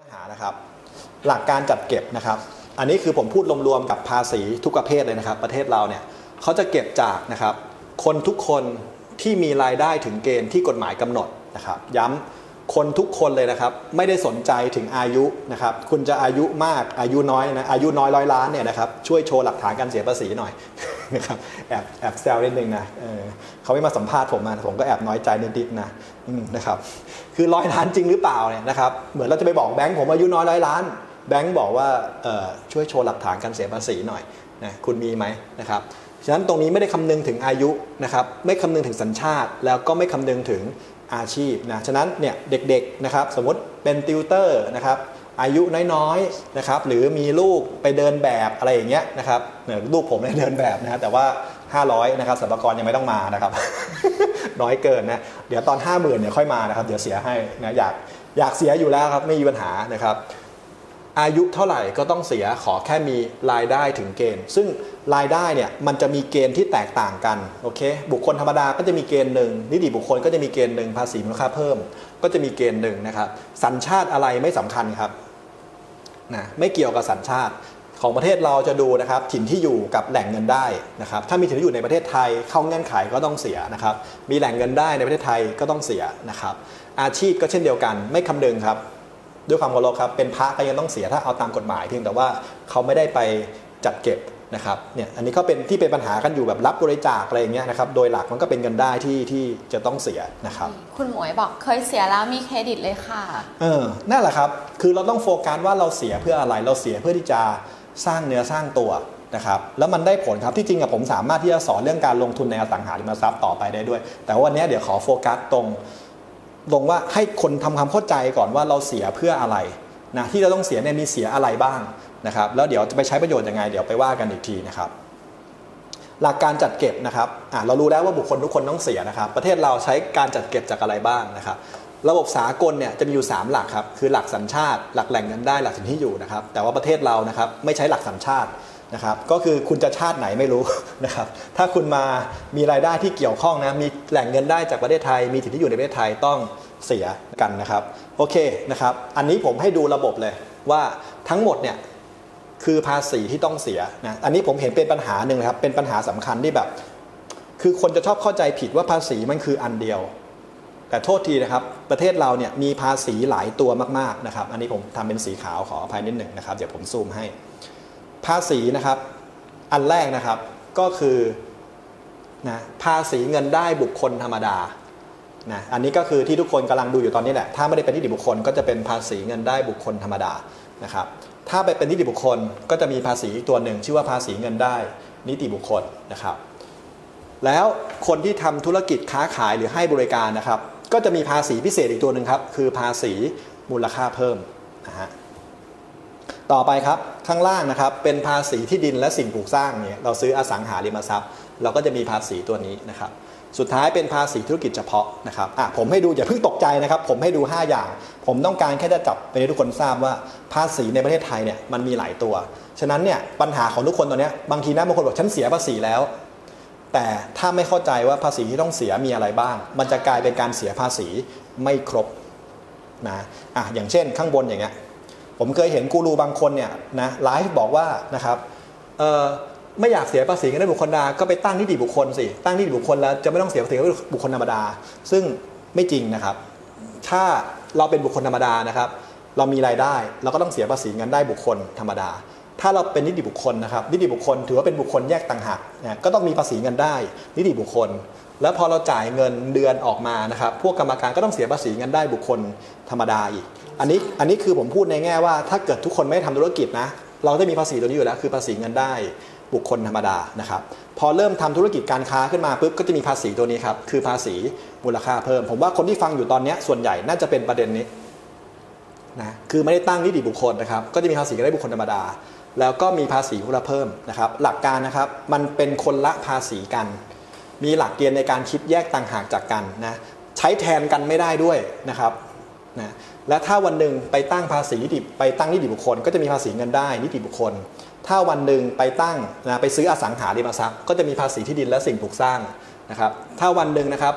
หานะครับหลักการจัดเก็บนะครับอันนี้คือผมพูดรวมๆกับภาษีทุกประเภทเลยนะครับประเทศเราเนี่ยเขาจะเก็บจากนะครับคนทุกคนที่มีรายได้ถึงเกณฑ์ที่กฎหมายกำหนดนะครับย้ำคนทุกคนเลยนะครับไม่ได้สนใจถึงอายุนะครับคุณจะอายุมากอายุน้อยนะอายุน้อย100 ล้านเนี่ยนะครับช่วยโชว์หลักฐานการเสียภาษีหน่อยนะครับแอบแซวนิดนึงนะเขาไม่มาสัมภาษณ์ผมก็แอบน้อยใจนิดๆนะครับคือ100 ล้านจริงหรือเปล่าเนี่ยนะครับเหมือนเราจะไปบอกแบงค์ผมอายุน้อย100 ล้านแบงค์บอกว่าช่วยโชว์หลักฐานการเสียภาษีหน่อยนะคุณมีไหมนะครับฉะนั้นตรงนี้ไม่ได้คำนึงถึงอายุนะครับไม่คำนึงถึงสัญชาติแล้วก็ไม่คำนึงถึงอาชีพนะฉะนั้นเนี่ยเด็กๆนะครับสมมติเป็นติวเตอร์นะครับอายุน้อยๆนะครับหรือมีลูกไปเดินแบบอะไรอย่างเงี้ยนะครับลูกผมเนี่ยเดินแบบนะแต่ว่า500นะครับสรรพากรยังไม่ต้องมานะครับ น้อยเกินนะเดี๋ยวตอน 50,000เนี่ยค่อยมานะครับเดี๋ยวเสียให้นะอยากเสียอยู่แล้วครับไม่มีปัญหานะครับอายุเท่าไหร่ก็ต้องเสียขอแค่มีรายได้ถึงเกณฑ์ซึ่งรายได้เนี่ยมันจะมีเกณฑ์ที่แตกต่างกันโอเคบุคคลธรรมดาก็จะมีเกณฑ์หนึ่งนิติบุคคลก็จะมีเกณฑ์หนึ่งภาษีมูลค่าเพิ่มก็จะมีเกณฑ์หนึ่งนะครับสัญชาติอะไรไม่สำคัญครับนะไม่เกี่ยวกับสัญชาติของประเทศเราจะดูนะครับถิ่นที่อยู่กับแหล่งเงินได้นะครับถ้ามีถิ่นที่อยู่ในประเทศไทยเข้าเงื่อนไขก็ต้องเสียนะครับมีแหล่งเงินได้ในประเทศไทยก็ต้องเสียนะครับอาชีพก็เช่นเดียวกันไม่คำนึงครับด้วยความเคารพครับเป็นพระก็ยังต้องเสียถ้าเอาตามกฎหมายเพียงแต่ว่าเขาไม่ได้ไปจัดเก็บนะครับเนี่ยอันนี้ก็เป็นที่เป็นปัญหากันอยู่แบบรับบริจาคอะไรอย่างเงี้ยนะครับโดยหลักมันก็เป็นเงินได้ที่จะต้องเสียนะครับคุณหมวยบอกเคยเสียแล้วมีเครดิตเลยค่ะนั่นแหละครับคือเราต้องโฟกัสว่าเราเสียเพื่ออะไรเราเสียเพื่อที่จะสร้างเนื้อสร้างตัวนะครับแล้วมันได้ผลครับที่จริงผมสามารถที่จะสอนเรื่องการลงทุนในอสังหาริมทรัพย์ต่อไปได้ด้วยแต่วันนี้เดี๋ยวขอโฟกัสตรงว่าให้คนทำความเข้าใจก่อนว่าเราเสียเพื่ออะไรนะที่เราต้องเสียเนี่ยมีเสียอะไรบ้างนะครับแล้วเดี๋ยวจะไปใช้ประโยชน์ยังไงเดี๋ยวไปว่ากันอีกทีนะครับหลักการจัดเก็บนะครับเรารู้แล้วว่าบุคคลทุกคนต้องเสียนะครับประเทศเราใช้การจัดเก็บจากอะไรบ้างนะครับระบบสากลเนี่ยจะมีอยู่3หลักครับคือหลักสัญชาติหลักแหล่งเงินได้หลักถิ่นที่อยู่นะครับแต่ว่าประเทศเรานะครับไม่ใช้หลักสัญชาตินะครับก็คือคุณจะชาติไหนไม่รู้นะครับถ้าคุณมามีรายได้ที่เกี่ยวข้องนะมีแหล่งเงินได้จากประเทศไทยมีถิ่นที่อยู่ในประเทศไทยต้องเสียกันนะครับโอเคนะครับอันนี้ผมให้ดูระบบเลยว่าทั้งหมดเนี่ยคือภาษีที่ต้องเสียนะอันนี้ผมเห็นเป็นปัญหาหนึ่งครับเป็นปัญหาสำคัญที่แบบคือคนจะชอบเข้าใจผิดว่าภาษีมันคืออันเดียวแต่โทษทีนะครับประเทศเราเนี่ยมีภาษีหลายตัวมากๆนะครับอันนี้ผมทำเป็นสีขาวขออภัยนิดหนึ่งนะครับเดี๋ยวผมซูมให้ภาษีนะครับอันแรกนะครับก็คือนะภาษีเงินได้บุคคลธรรมดานะอันนี้ก็คือที่ทุกคนกำลังดูอยู่ตอนนี้แหละถ้าไม่ได้เป็นนิติบุคคลก็จะเป็นภาษีเงินได้บุคคลธรรมดานะครับถ้าไปเป็นนิติบุคคลก็จะมีภาษีอีกตัวหนึ่งชื่อว่าภาษีเงินได้นิติบุคคลนะครับแล้วคนที่ทำธุรกิจค้าขายหรือให้บริการนะครับก็จะมีภาษีพิเศษอีกตัวหนึ่งครับคือภาษีมูลค่าเพิ่มนะฮะต่อไปครับข้างล่างนะครับเป็นภาษีที่ดินและสิ่งปลูกสร้างเนี่ยเราซื้ออสังหาริมทรัพย์เราก็จะมีภาษีตัวนี้นะครับสุดท้ายเป็นภาษีธุรกิจเฉพาะนะครับผมให้ดูอย่าเพิ่งตกใจนะครับผมให้ดู5อย่างผมต้องการแค่จะจับไปให้ทุกคนทราบว่าภาษีในประเทศไทยเนี่ยมันมีหลายตัวฉะนั้นเนี่ยปัญหาของทุกคนตอนนี้บางทีนะบางคนบอกฉันเสียภาษีแล้วแต่ถ้าไม่เข้าใจว่าภาษีที่ต้องเสียมีอะไรบ้างมันจะกลายเป็นการเสียภาษีไม่ครบนะอย่างเช่นข้างบนอย่างเงี้ยผมเคยเห็นกูรูบางคนเนี่ยนะไลฟ์บอกว่านะครับไม่อยากเสียภาษีเงินได้บุคคลธรรมดาก็ไปตั้งนิติบุคคลสิตั้งนิติบุคคลแล้วจะไม่ต้องเสียภาษีบุคคลธรรมดาซึ่งไม่จริงนะครับถ้าเราเป็นบุคคลธรรมดานะครับเรามีรายได้เราก็ต้องเสียภาษีเงินได้บุคคลธรรมดาถ้าเราเป็นนิติบุคคลนะครับนิติบุคคลถือว่าเป็นบุคคลแยกต่างหากนะก็ต้องมีภาษีเงินได้นิติบุคคลแล้วพอเราจ่ายเงินเดือนออกมานะครับพวกกรรมการก็ต้องเสียภาษีเงินได้บุคคลธรรมดาอีกอันนี้คือผมพูดในแง่ว่าถ้าเกิดทุกคนไม่ทำธุรกิจนะเราได้มีภาษีตัวนี้อยู่แล้วคือภาษีเงินได้บุคคลธรรมดานะครับพอเริ่มทำธุรกิจการค้าขึ้นมาปุ๊บก็จะมีภาษีตัวนี้ครับคือภาษีมูลค่าเพิ่มผมว่าคนที่ฟังอยู่ตอนนี้ส่วนใหญ่น่าจะเป็นประเด็นนี้นะคือไม่ได้ตั้งนิติบุคคลนะครับก็จะมีภาษีเงินได้บุคคลธรรมดาแล้วก็มีภาษีมูลค่าเพิ่มนะครับหลักการนะครับมันเป็นคนละภาษีกันมีหลักเกณฑ์ในการคิดแยกต่างหากจากกันนะใช้แทนกันไม่ได้ด้วยนะครับนะและถ้าวันหนึ่งไปตั้งภาษีไปตั้งนิติบุคคลก็จะมีภาษีเงินได้นิติบุคคลถ้าวันหนึ่งไปตั้งไปซื้ออสังหาริมทรัพย์ก็จะมีภาษีที่ดินและสิ่งปลูกสร้างนะครับถ้าวันหนึ่งนะครับ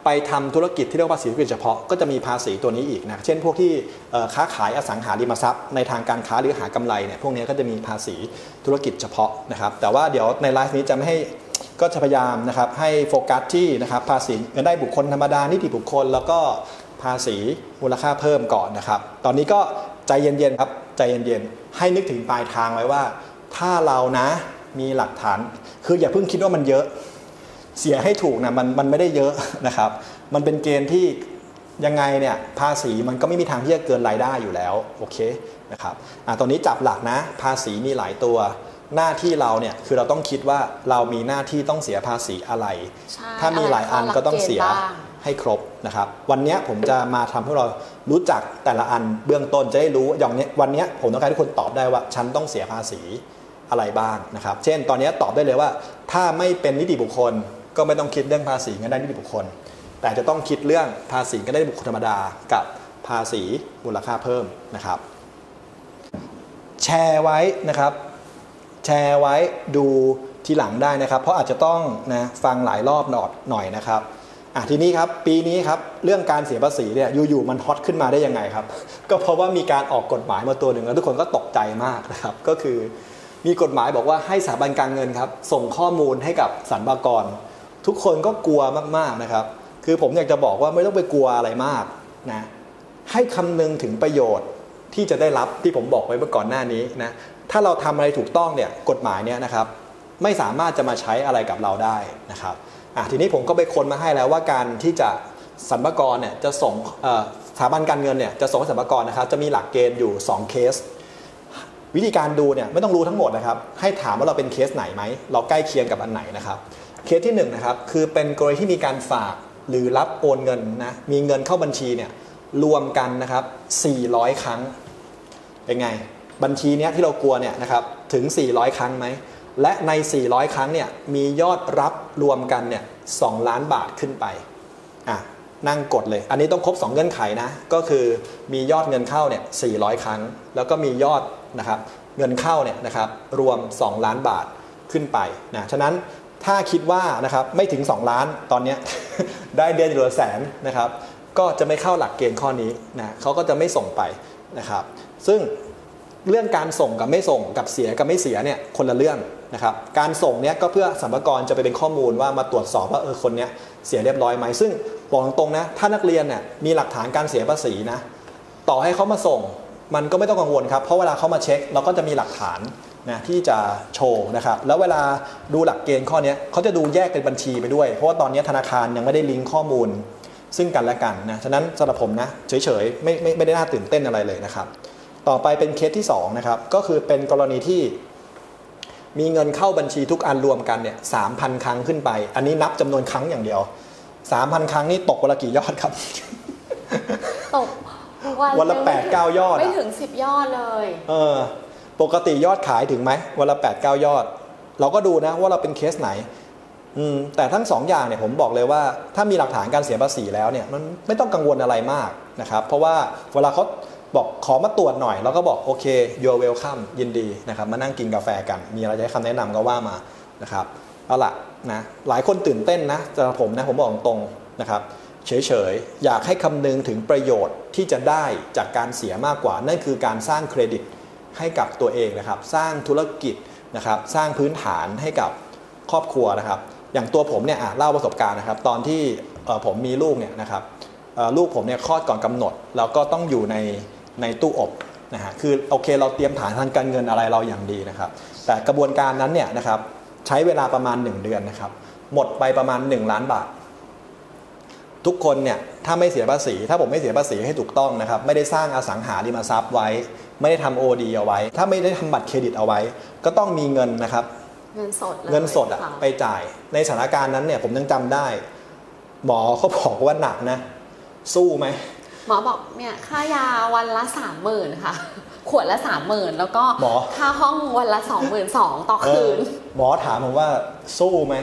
ไปทำธุรกิจที่เรียกว่าภาษีธุรกิจเฉพาะก็จะมีภาษีตัวนี้อีกนะเช่นพวกที่ค้าขายอสังหาริมทรัพย์ในทางการค้าหรือหากำไรเนี่ยพวกนี้ก็จะมีภาษีธุรกิจเฉพาะนะครับแต่ว่าเดี๋ยวในไลฟ์นี้จะไม่ให้ก็จะพยายามนะครับให้โฟกัสที่นะครับภาษีเงินได้บุคคลธรรมดานิติบุคคลแล้วก็ภาษีมูลค่าเพิ่มก่อนนะครับตอนนี้ก็ใจเย็นๆครับใจเย็นๆให้นึกถึงปลายทางไว้ว่าถ้าเรานะมีหลักฐานคืออย่าเพิ่งคิดว่ามันเยอะเสียให้ถูกนะมันไม่ได้เยอะนะครับมันเป็นเกณฑ์ที่ยังไงเนี่ยภาษีมันก็ไม่มีทางที่จะเกินรายได้อยู่แล้วโอเคนะครับตอนนี้จับหลักนะภาษีมีหลายตัวหน้าที่เราเนี่ยคือเราต้องคิดว่าเรามีหน้าที่ต้องเสียภาษีอะไรถ้ามีหลายอันก็ต้องเสียให้ครบนะครับวันนี้ผมจะมาทำให้เรารู้จักแต่ละอันเบื้องต้นจะได้รู้อย่างนี้วันนี้ผมต้องการให้ทุกคนตอบได้ว่าฉันต้องเสียภาษีอะไรบ้างนะครับเช่นตอนนี้ตอบได้เลยว่าถ้าไม่เป็นนิติบุคคลก็ไม่ต้องคิดเรื่องภาษีเงินได้นิติบุคคลแต่จะต้องคิดเรื่องภาษีเงินได้บุคคลธรรมดากับภาษีมูลค่าเพิ่มนะครับแชร์ไว้นะครับแชร์ไว้ดูทีหลังได้นะครับเพราะอาจจะต้องนะฟังหลายรอบหน่อยนะครับทีนี้ครับปีนี้ครับเรื่องการเสียภาษีเนี่ยอยู่ๆมันฮอตขึ้นมาได้ยังไงครับก็เพราะว่ามีการออกกฎหมายมาตัวหนึ่งแล้วทุกคนก็ตกใจมากนะครับก็คือมีกฎหมายบอกว่าให้สถาบันการเงินครับส่งข้อมูลให้กับสรรพากรทุกคนก็กลัวมากๆนะครับคือผมอยากจะบอกว่าไม่ต้องไปกลัวอะไรมากนะให้คำนึงถึงประโยชน์ที่จะได้รับที่ผมบอกไว้เมื่อก่อนหน้านี้นะถ้าเราทำอะไรถูกต้องเนี่ยกฎหมายเนี่ยนะครับไม่สามารถจะมาใช้อะไรกับเราได้นะครับทีนี้ผมก็ไปค้นมาให้แล้วว่าการที่จะสรรพากรเนี่ยจะส่งสถาบันการเงินเนี่ยจะส่งให้สรรพากรนะครับจะมีหลักเกณฑ์อยู่2เคสวิธีการดูเนี่ยไม่ต้องรู้ทั้งหมดนะครับให้ถามว่าเราเป็นเคสไหนไหมเราใกล้เคียงกับอันไหนนะครับเคสที่1นะครับคือเป็นกรณีที่มีการฝากหรือรับโอนเงินนะมีเงินเข้าบัญชีเนี่ยรวมกันนะครับ400ครั้งเป็นไงบัญชีเนี้ยที่เรากลัวเนี่ยนะครับถึง400ครั้งไหมและใน400ครั้งเนี่ยมียอดรับรวมกันเนี่ย2ล้านบาทขึ้นไปนั่งกดเลยอันนี้ต้องครบ2เงื่อนไขนะก็คือมียอดเงินเข้าเนี่ย400ครั้งแล้วก็มียอดนะครับเงินเข้าเนี่ยนะครับรวม2ล้านบาทขึ้นไปนะฉะนั้นถ้าคิดว่านะครับไม่ถึง2ล้านตอนนี้ ได้เดือนเหลือแสนนะครับก็จะไม่เข้าหลักเกณฑ์ข้อนี้นะเขาก็จะไม่ส่งไปนะครับซึ่งเรื่องการส่งกับไม่ส่งกับเสียกับไม่เสียเนี่ยคนละเรื่องนะครับการส่งเนี่ยก็เพื่อสรรพากรจะไปเป็นข้อมูลว่ามาตรวจสอบว่าคนเนี้ยเสียเรียบร้อยไหมซึ่งบอกตรงๆนะถ้านักเรียนเนี่ยมีหลักฐานการเสียภาษีนะต่อให้เขามาส่งมันก็ไม่ต้องกังวลครับเพราะเวลาเขามาเช็คเราก็จะมีหลักฐานนะที่จะโชว์นะครับแล้วเวลาดูหลักเกณฑ์ข้อนี้เขาจะดูแยกเป็นบัญชีไปด้วยเพราะว่าตอนนี้ธนาคารยังไม่ได้ลิงก์ข้อมูลซึ่งกันและกันนะฉะนั้นสำหรับผมนะเฉยๆไม่ได้น่าตื่นเต้นอะไรเลยนะครับต่อไปเป็นเคสที่2นะครับก็คือเป็นกรณีที่มีเงินเข้าบัญชีทุกอันรวมกันเนี่ย 3,000 ครั้งขึ้นไปอันนี้นับจำนวนครั้งอย่างเดียว 3,000 ครั้งนี่ตกวันละกี่ยอดครับตกวันละ 8-9 ยอดไม่ถึง10ยอดเลยปกติยอดขายถึงไหมวันละ 8-9 ยอดเราก็ดูนะว่าเราเป็นเคสไหนแต่ทั้ง2อย่างเนี่ยผมบอกเลยว่าถ้ามีหลักฐานการเสียภาษีแล้วเนี่ยมันไม่ต้องกังวลอะไรมากนะครับเพราะว่าเวลาเขาบอกขอมาตรวจหน่อยเราก็บอกโอเค you're welcome ยินดีนะครับมานั่งกินกาแฟกันมีอะไรจะให้คำแนะนำก็ว่ามานะครับเอาล่ะนะหลายคนตื่นเต้นนะสำหรับผมนะผมบอกตรงนะครับเฉยๆอยากให้คำนึงถึงประโยชน์ที่จะได้จากการเสียมากกว่านั่นคือการสร้างเครดิตให้กับตัวเองนะครับสร้างธุรกิจนะครับสร้างพื้นฐานให้กับครอบครัวนะครับอย่างตัวผมเนี่ยเล่าประสบการณ์นะครับตอนที่ผมมีลูกเนี่ยนะครับลูกผมเนี่ยคลอดก่อนกำหนดแล้วก็ต้องอยู่ในตู้อบนะฮะคือโอเคเราเตรียมฐานทางการเงินอะไรเราอย่างดีนะครับแต่กระบวนการนั้นเนี่ยนะครับใช้เวลาประมาณ1เดือนนะครับหมดไปประมาณ1ล้านบาททุกคนเนี่ยถ้าไม่เสียภาษีถ้าผมไม่เสียภาษีให้ถูกต้องนะครับไม่ได้สร้างอสังหาริมทรัพย์ไว้ไม่ได้ทำ OD เอาไว้ถ้าไม่ได้ทำบัตรเครดิตเอาไว้ก็ต้องมีเงินนะครับเงินสดไปจ่ายในสถานการณ์นั้นเนี่ยผมยังจำได้หมอเขาบอกว่าหนักนะสู้ไหมหมอบอกเนี่ยค่ายาวันละ 30,000 ค่ะขวดละ 30,000 แล้วก็ค่าห้องวันละ 22,000 ต่อคืนหมอถามผมว่าสู้ไหม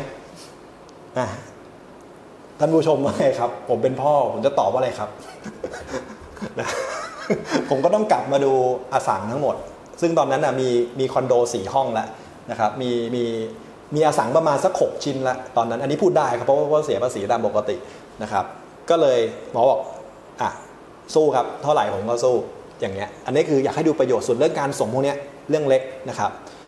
ท่านผู้ชมว่าไงครับผมเป็นพ่อผมจะตอบว่าอะไรครับผมก็ต้องกลับมาดูอสังทั้งหมดซึ่งตอนนั้นมีคอนโด4ห้องแล้วนะครับมีอสังประมาณสัก6ชิ้นละตอนนั้นอันนี้พูดได้ครับเพราะว่าเสียภาษีตามปกตินะครับก็เลยหมอบอกอ่ะสู้ครับเท่าไหร่ผมก็สู้อย่างเงี้ยอันนี้คืออยากให้ดูประโยชน์ส่วนเรื่องการส่งพวกเนี้ยเรื่องเล็กนะครับ